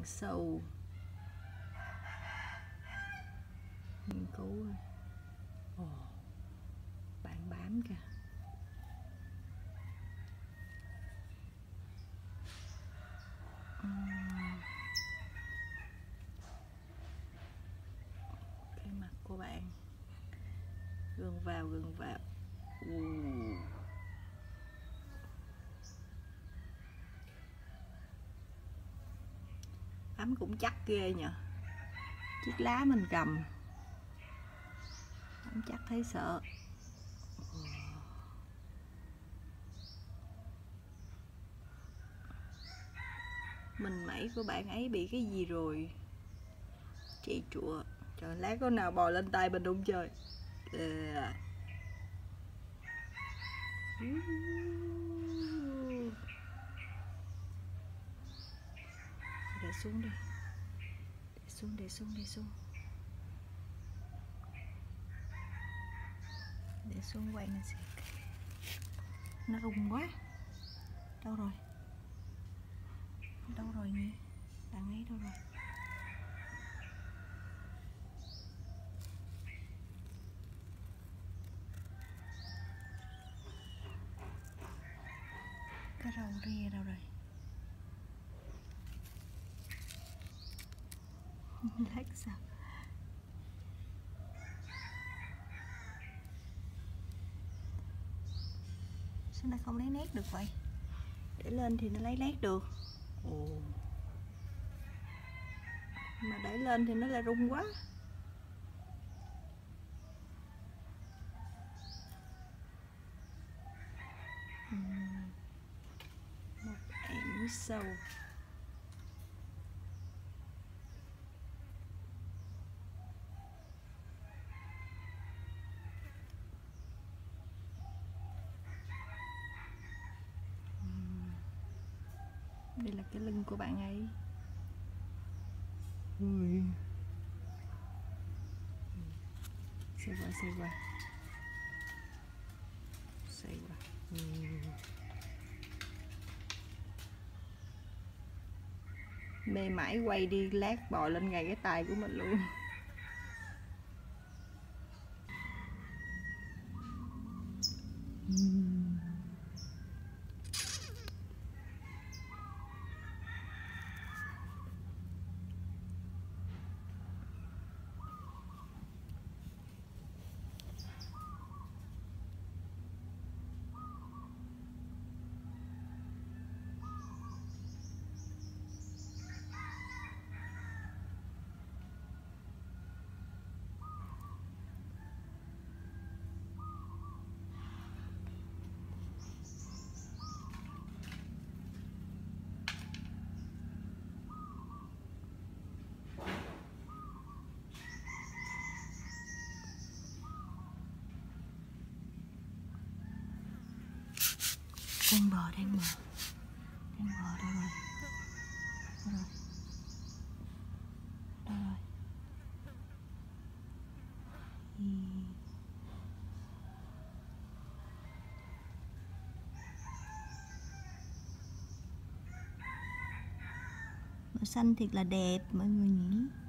sâu, nghiên cứu. Ồ, bạn bám kìa. Cái mặt của bạn gần vào Bám cũng chắc ghê nhờ. Chiếc lá mình cầm bám chắc thấy sợ. Mình mẩy của bạn ấy bị cái gì rồi? Chị chùa. Trời, lát có nào bò lên tay mình không trời? Để xuống đi. Để xuống. Để xuống quay mình sẽ. Nó rung quá. Đâu rồi nhỉ? Bạn ấy đâu rồi? Cái râu ria đâu rồi? Lát sao? Sao nó không lấy nét được vậy? Để lên thì nó lấy nét được. Ồ. Mà để lên thì nó lại rung quá. Một ẻm sâu. Đây là cái lưng của bạn ấy. Xoay qua. Mê mải quay đi, lát bò lên ngay cái tay của mình luôn. Đang bò đâu rồi? Màu xanh thiệt là đẹp mọi người nhỉ.